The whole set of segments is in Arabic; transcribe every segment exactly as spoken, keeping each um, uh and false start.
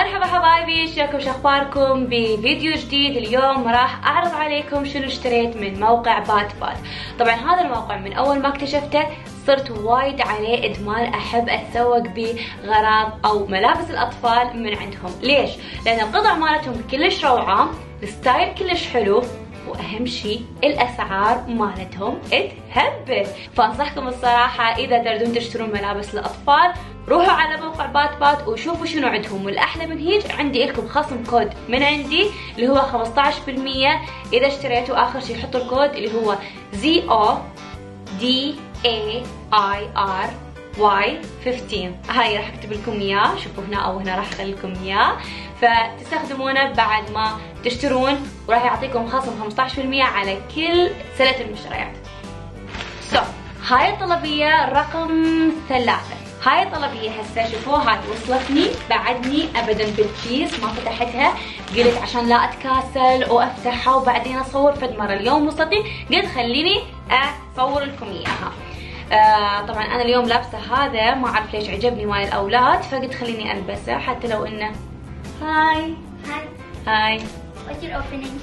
مرحبا حبايبي، شلونكم شخباركم؟ بفيديو جديد اليوم راح اعرض عليكم شنو اشتريت من موقع بات بات. طبعا هذا الموقع من اول ما اكتشفته صرت وايد عليه ادمان، احب اتسوق بغراض او ملابس الاطفال من عندهم. ليش؟ لان القطع مالتهم كلش روعه، الستايل كلش حلو، واهم شيء الاسعار مالتهم تهبل. فانصحكم الصراحه اذا تريدون تشترون ملابس للاطفال روحوا على موقع بات بات وشوفوا شنو عندهم. والاحلى من هيك عندي لكم خصم كود من عندي اللي هو خمسة عشر بالمية اذا اشتريتوا. اخر شيء حطوا الكود اللي هو زي او دي اي اي ار واي خمسة عشر. هاي راح اكتب لكم اياه، شوفوا هنا او هنا راح اخلي لكم اياه، فتستخدمونه بعد ما تشترون وراح يعطيكم خصم خمسة عشر بالمية على كل سلة المشتريات. سو so, هاي الطلبية رقم ثلاثة. هاي الطلبية هسه شوفوها، هاي وصلتني بعدني ابدا بالكيس ما فتحتها، قلت عشان لا اتكاسل وافتحها وبعدين اصور فد مرة. اليوم وصلتني قلت خليني اصور لكم اياها. آه طبعا انا اليوم لابسه هذا، ما اعرف ليش عجبني مال الاولاد فقلت خليني البسه حتى لو انه هاي هاي هاي. What's your opening?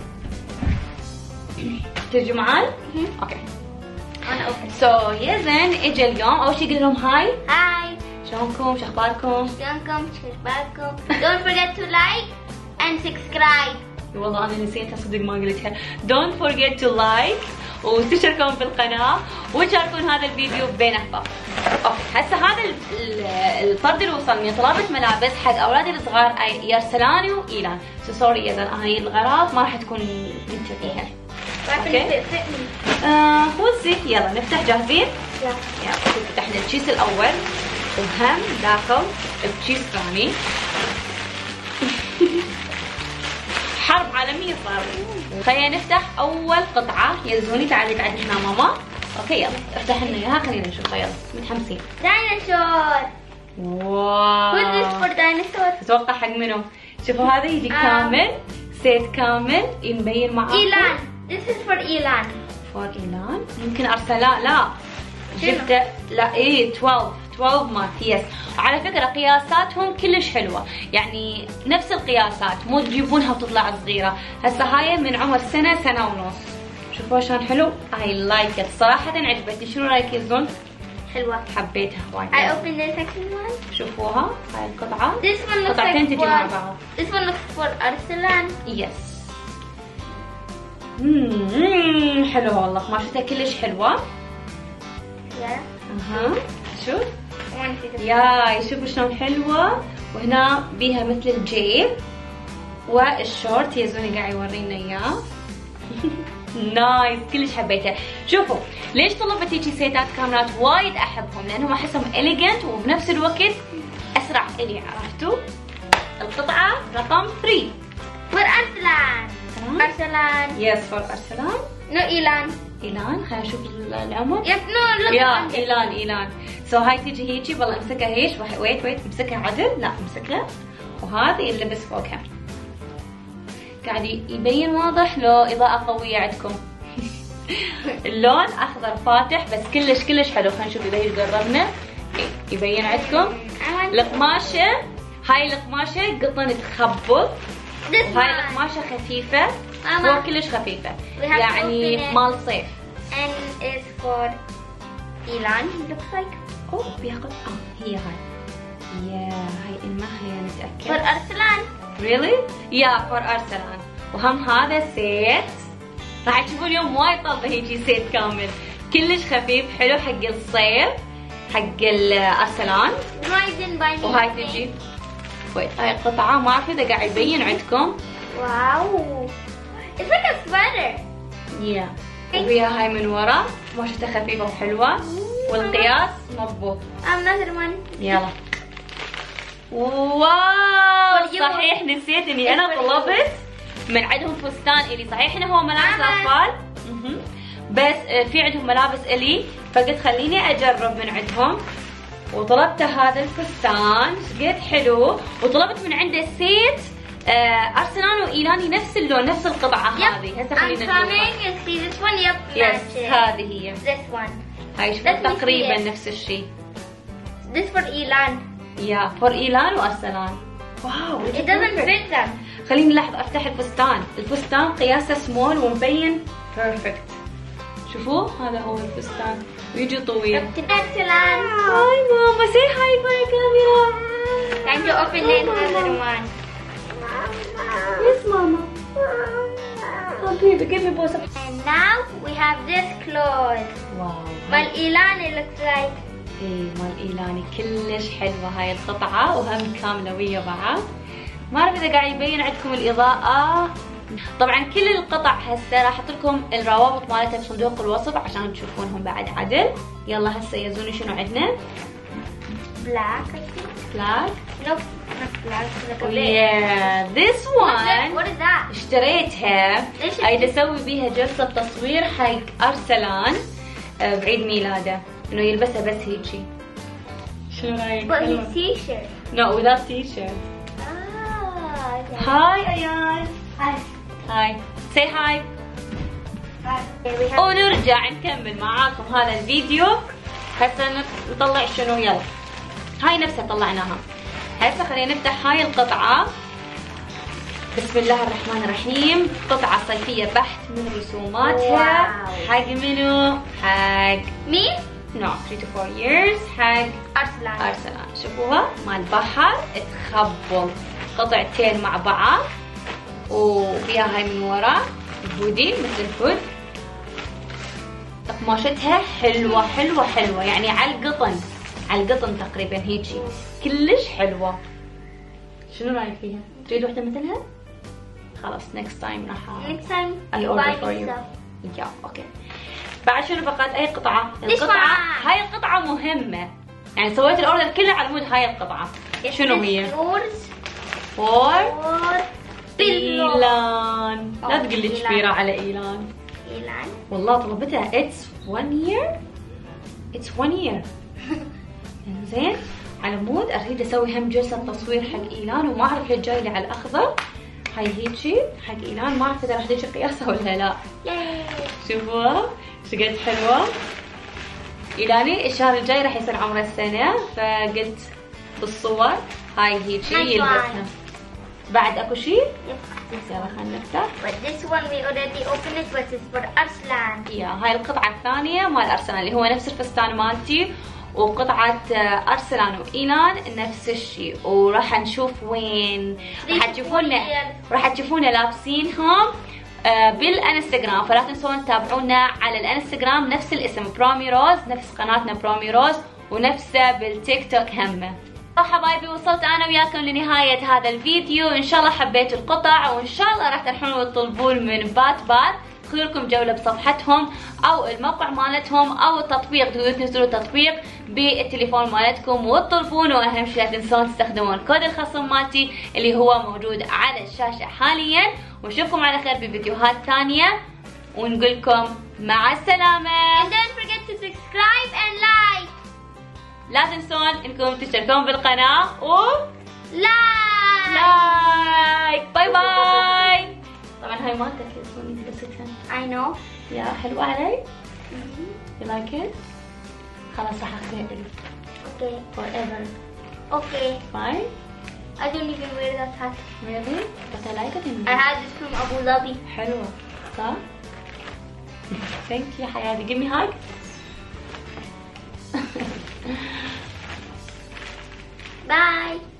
ترجوا معاي؟ اوكي. أنا open. سو يزن اجى اليوم، اول شي قل لهم هاي. هاي. شلونكم؟ شو اخباركم؟ شلونكم؟ شو اخباركم؟ Don't forget to like and subscribe. والله انا نسيتها صدق ما قلتها. Don't forget to like وتشتركون بالقناة وتشاركون هذا الفيديو بين احبابكم. اوكي هسه هذا الفرد اللي وصلني طلبت ملابس حق اولادي الصغار يرسلاني وايلان. سو سوري يزن، هاي الغراض ما راح تكون انت فيها. اوكي آه وزي يلا نفتح. جاهزين؟ يلا يلا فتحنا الكيس الاول وهم داخل الكيس الثاني. حرب عالمية صار. خلينا نفتح اول قطعة. يزوني تعالي تعالي هنا ماما. اوكي يلا افتح لنا اياها خلينا نشوفها، يلا متحمسين. ديناصور. واو Who's this for dinosaur? اتوقع حق منو؟ شوفوا هذا يجي كامل، سيت كامل مبين معاكم. إيلان. This is for إيلان. فور إيلان يمكن ارسلاه. لا جبته. لا ايه اثنا عشر اثنا عشر مارك. يس. وعلى فكره قياساتهم كلش حلوه، يعني نفس القياسات، مو تجيبونها وتطلع صغيره. هسه هاي من عمر سنه سنه ونص. شوفوا شلون حلو. اي لايك ات صراحه عجبتني. شنو رايك يزون؟ حلوة. حبيتها وايد. I opened the second one. شوفوها هاي القطعه. This one looks قطعتين like تجي مع for بعض. This one looks for أرسلان. يس. اممم حلوه والله، قماشتها كلش حلوه. Yeah. اها شوف I want to see the ياي شوفوا شلون حلوه، وهنا بيها مثل الجيب والشورت. يزوني قاعد يورينا اياه. نايس كلش حبيته. شوفوا ليش طلبت هيجي سيتات كاملات؟ وايد احبهم لانهم احسهم اليجنت وبنفس الوقت اسرع الي. عرفتوا؟ القطعه رقم ثلاثة for أرسلان. أرسلان. يس فور ارسلان. No إيلان. ايلان خلينا نشوف العمر. Yep no look. يا ايلان ايلان. سو هاي تيجي هيجي. والله امسكها هيش. ويت ويت امسكها عدل. لا امسكها. وهذا يلبس فوقها. قاعد يبين واضح لو اضاءة قوية عندكم. اللون اخضر فاتح بس كلش كلش حلو. خلينا نشوف اذا هي قربنا يبين عندكم. القماشة هاي القماشة قطن تخبط، وهاي القماشة خفيفة. هو كلش خفيفة يعني مال صيف. And is for إيلان. Looks like. اوه بيها قطعة. اه هي هاي. يا هاي إلما خلينا نتأكد. for أرسلان. really؟ يا فور أرسلان. وهم هذا سيت. راح تشوفوا اليوم وايد طلبة هيجي سيت كامل. كلش خفيف حلو حق الصيف حق الأرسلان. وهاي تجي. ويت هاي القطعة ما أعرف إذا قاعد يبين عندكم. واو. It's like a sweater. يا وفيها هاي من ورا قماشتها خفيفة وحلوة والقياس مضبوط. Another one. يلا. واو صحيح نسيت اني انا طلبت من عندهم فستان الي. صحيح انه هو ملابس اطفال بس في عندهم ملابس الي، فقلت خليني اجرب من عندهم وطلبت هذا الفستان. قد حلو. وطلبت من عنده سيت ارسلان وايلاني نفس اللون نفس القطعه. هذه هسه خلينا نشوفها. يس هذه هي. This one. هاي شوف تقريبا نفس الشيء. This for إيلان. يا فور إيلان وأرسلان. واو It doesn't fit them. خليني لحظة افتح الفستان. الفستان قياسه سمول ومبين بيرفكت. شوفوا هذا هو الفستان ويجي طويل. Excellent. هاي ماما say hi for the camera. Time to open another one. Yes mama. Oh baby give me both. And now we have this clothes. واو. Well, Ilan it looks like. ايه مال ايلاني كلش حلوة هاي القطعة وهم كاملة ويا بعض. ما اعرف اذا قاعد يبين عندكم الاضاءة. طبعا كل القطع هسه راح احط لكم الروابط مالتها بصندوق الوصف عشان تشوفونهم بعد عدل. يلا هسه يزوني شنو عندنا؟ Black, I think. black. Nope, not black. Like a yeah this one. What is that? اشتريتها ليش اريد اسوي بيها جلسة تصوير حق ارسلان بعيد ميلاده انه يلبسها بس هيجي. شنو رايك؟ But his t-shirt. No without t-shirt. Ah, okay. هاي ايان. Hi. هاي say hi. Hi. Okay, we have ونرجع نكمل معاكم هذا الفيديو. هسه نطلع شنو يلا. هاي نفسها طلعناها. هسه خلينا نفتح هاي القطعة. بسم الله الرحمن الرحيم. قطعة صيفية بحت من رسوماتها. واو. حق منو؟ حق me. no three to four years حق Arslan. أرسلان. شوفوها مال بحر تخبل قطعتين مع بعض وفيها هاي من ورا هودي مثل الهود. قماشتها حلوة حلوة حلوة يعني على القطن على القطن تقريبا هيجي كلش حلوة. شنو رايك فيها؟ تريد وحدة مثلها؟ خلاص next time راح Next time I you order buy for me you. stuff. يا اوكي. بعد شنو بقت اي قطعة؟ This القطعة one. هاي القطعة مهمة يعني سويت الاوردر كله على مود هاي القطعة. شنو هي؟ Yours فور or إيلان. لا Oh, تقول لي إيلان. كبيرة على إيلان. Ilan. والله طلبتها it's one year it's one year. زين على مود اريد اسوي هم جلسة تصوير حق إيلان وما اعرف ليش جاي لي على الاخضر. هاي هيجي حق إيلان ما اعرف اذا راح تجي قياسها ولا لا. Yay. شوفوها شقد حلوة. إيلاني الشهر الجاي راح يصير عمره السنة فقلت بالصور هاي هيجي Nice يلبسها. بعد اكو شيء؟ Yep. يلا خلينا نفتح. But this one we already opened it, but it's for Arslan. يا هاي القطعة الثانية مال أرسلان اللي هو نفس الفستان مالتي وقطعة أرسلان وإيلان نفس الشيء وراح نشوف وين راح تشوفونا راح تشوفونا لابسينهم بالانستغرام. فلا تنسون تتابعونا على الانستغرام نفس الاسم برامي روز نفس قناتنا برامي روز ونفسه بالتيك توك همه. حبايبي وصلت انا وياكم لنهاية هذا الفيديو. ان شاء الله حبيتوا القطع وان شاء الله راح تروحون وتطلبون من بات بات. خذوا لكم جولة بصفحتهم او الموقع مالتهم او التطبيق تقدرون تنزلوا التطبيق بالتليفون مالتكم وتطلبون. واهم شيء لا تنسون تستخدمون كود الخصم مالتي اللي هو موجود على الشاشة حاليا. ونشوفكم على خير بفيديوهات ثانية ونقول لكم مع السلامة. And don't forget to subscribe and like. لا تنسون انكم تشتركون بالقناة و Like. لايك. باي باي. طبعا هاي مالتك اسموني تلبستها. I know. يا حلوة علي؟ You like it؟ خلاص راح اخذها الي. Okay. Forever. Okay. Fine? I don't even wear that hat. Really? But I like it in I had this from Abu Dhabi. حلوة صح؟ Thank you حياتي. Give me hug. Bye.